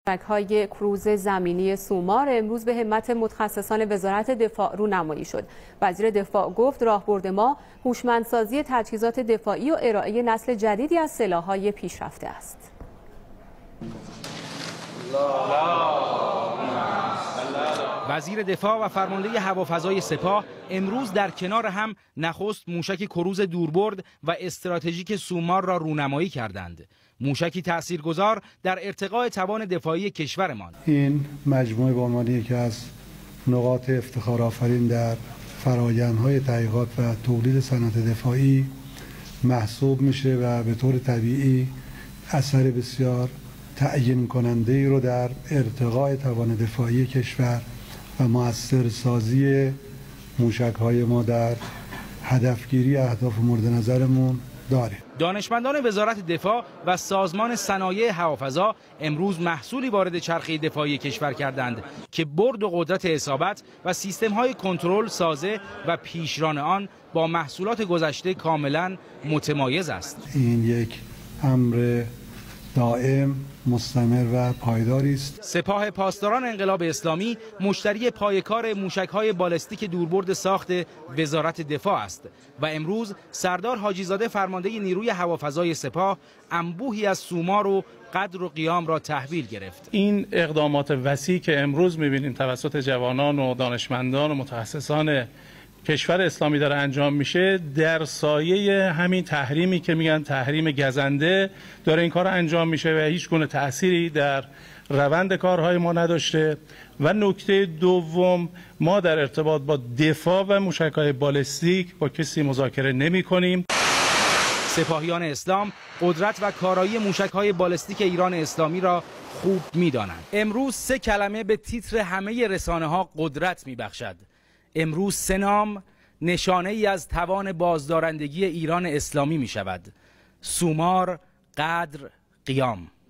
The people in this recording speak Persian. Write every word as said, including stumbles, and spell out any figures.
موشک‌های کروز زمینی سومار امروز به همت متخصصان وزارت دفاع رونمایی شد. وزیر دفاع گفت راهبرد ما هوشمندسازی تجهیزات دفاعی و ارائه نسل جدیدی از سلاح‌های پیشرفته است. وزیر دفاع و فرمانده هوافضای سپاه امروز در کنار هم نخست موشک کروز دوربرد و استراتژیک سومار را رونمایی کردند. موشکی تاثیرگذار در ارتقاء توان دفاعی کشورمان. این مجموعه به عنوان یکی از نقاط افتخار آفرین در فرآیندهای تحقیقات و تولید صنعت دفاعی محسوب میشه و به طور طبیعی اثر بسیار تعیین کننده ای رو در ارتقاء توان دفاعی کشور و موثرسازی موشک‌های ما در هدفگیری اهداف مورد نظرمون داره. دانشمندان وزارت دفاع و سازمان صنایع هوافضا امروز محصولی وارد چرخه دفاعی کشور کردند که برد و قدرت اصابت و سیستم‌های کنترل، سازه و پیشران آن با محصولات گذشته کاملا متمایز است. این یک امر دائم، مستمر و پایداری است. سپاه پاسداران انقلاب اسلامی مشتری پایه‌کار موشک‌های بالستیک دوربرد ساخت وزارت دفاع است و امروز سردار حاجی‌زاده فرمانده نیروی هوافضای سپاه انبوهی از سومار و قدر و قیام را تحویل گرفت. این اقدامات وسیع که امروز می‌بینیم توسط جوانان و دانشمندان و متخصصان کشور اسلامی داره انجام میشه در سایه همین تحریمی که میگن تحریم گزنده داره این کار انجام میشه و هیچ گونه تأثیری در روند کارهای ما نداشته. و نکته دوم، ما در ارتباط با دفاع و موشک‌های بالستیک با کسی مذاکره نمی کنیم. سپاهیان اسلام قدرت و کارایی موشک‌های بالستیک ایران اسلامی را خوب می‌دانند. امروز سه کلمه به تیتر همه رسانه‌ها قدرت می‌بخشد. امروز سه نام نشانه ای از توان بازدارندگی ایران اسلامی می شود: سومار، قدر، قیام.